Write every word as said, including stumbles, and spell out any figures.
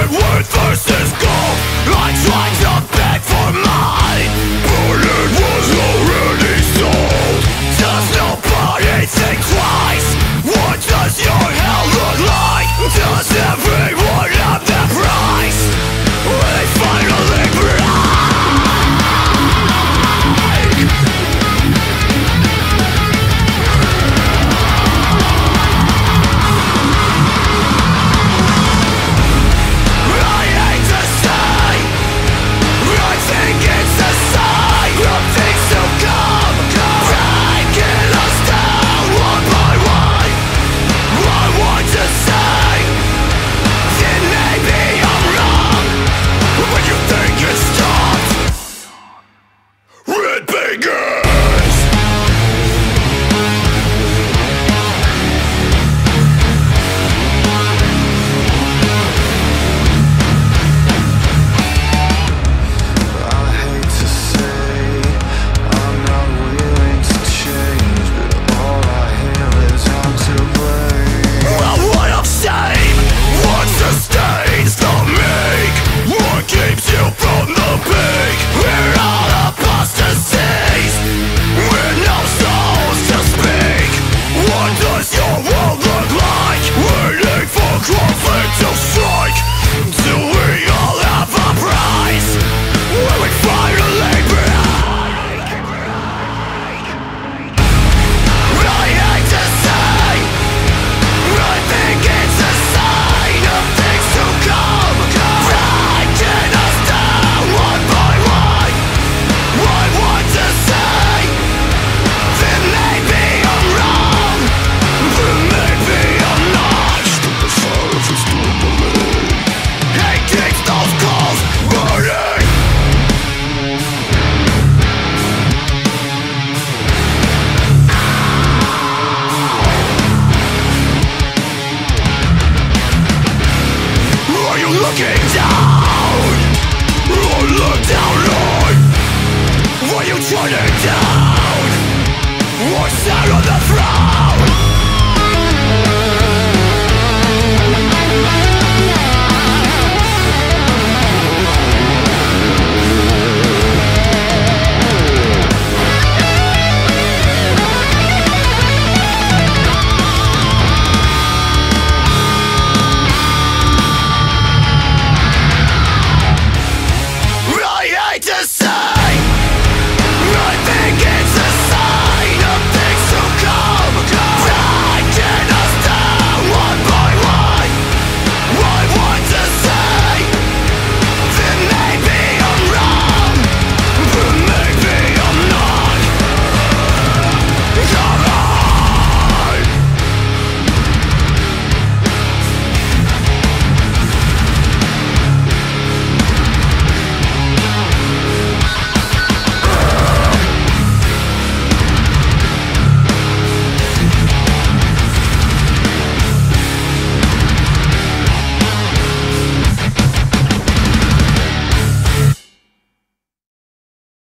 with versus gold. I tried to beg for mine, but it was already sold. Does nobody think twice? What does your hell look like? Does everyone have their price? Will they finally break? Looking down, or look down on. Were you turning down, or sat on the throne?